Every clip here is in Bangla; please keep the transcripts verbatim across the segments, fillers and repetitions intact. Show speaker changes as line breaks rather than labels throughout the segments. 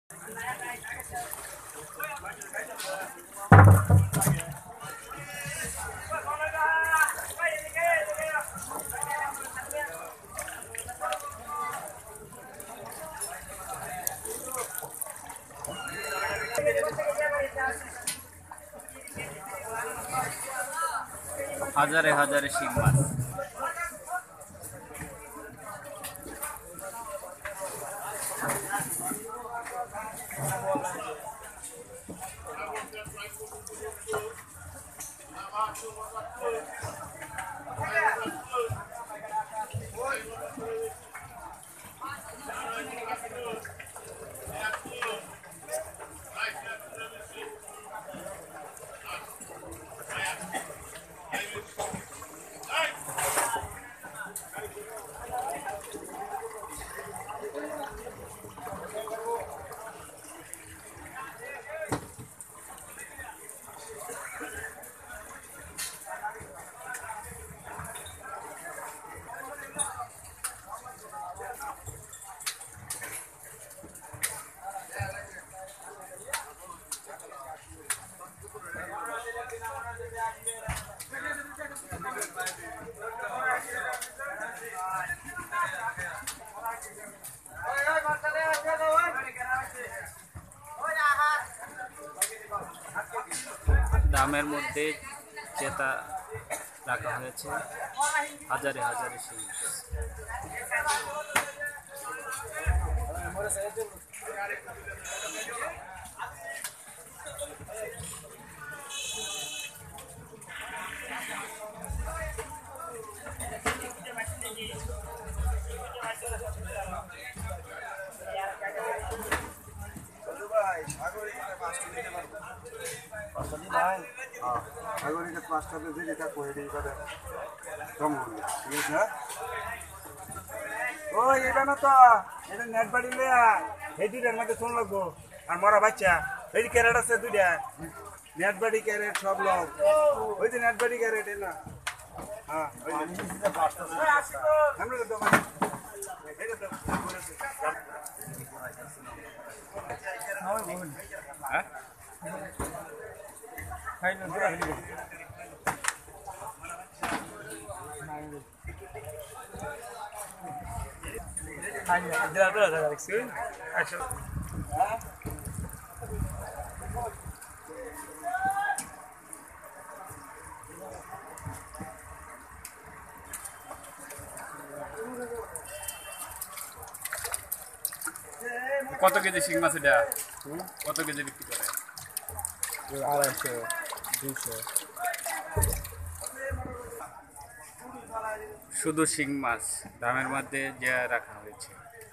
হাজারে হাজারে শিং মাছ। দামের মধ্যে চেতা রাখা হয়েছে হাজারে হাজারে শিং
পাঁচটা বেজে এটা করে দিই কম ঠিক আছে। ও এটা না তো এটা নেট বাড়ি এই দুইটার মধ্যে ফোন লাগবো আর মরা বাচ্চা এই যে ক্যারেট আছে দুইটা নেট বাড়ি ক্যারেট সব লোক ওই যে নেট বাড়ি ক্যারেট না হ্যাঁ
কত কেজি শিং মাছ এটা কত কেজি বিক্রি করে?
আড়াইশো দুইশো
শুধু শিং মাছ দামের মধ্যে যে রাখা হয়েছে।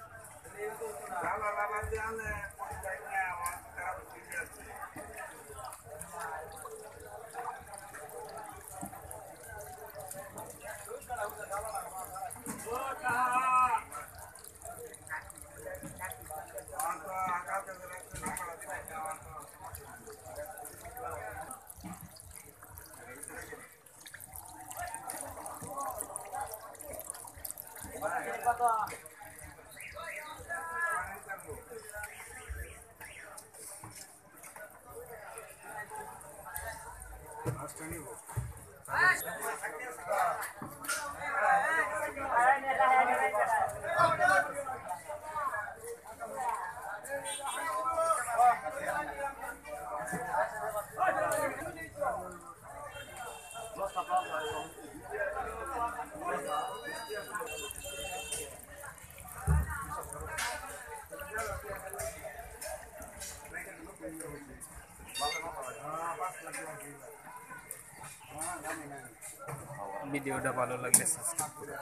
ভিডিওটা ভালো লাগলে সাবস্ক্রাইব করুন।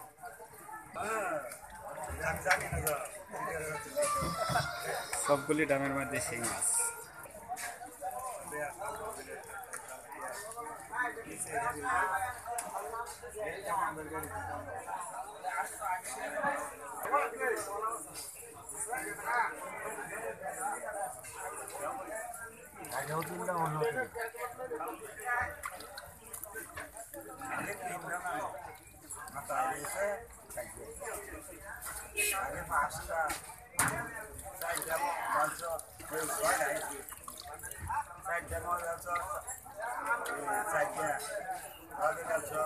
সবগুলি দামের মধ্যে শিং মাছ।
আগে পাঁচটা চারটা পাঁচশো साइडमा मजाल छ साइडमा लगिरहेको छ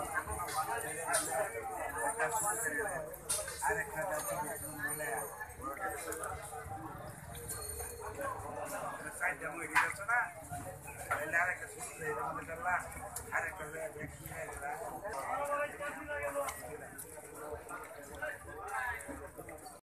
आरेख खाँदा साइडमा मगिरहेको छ ना अहिले आरेख सुन्दै आरेख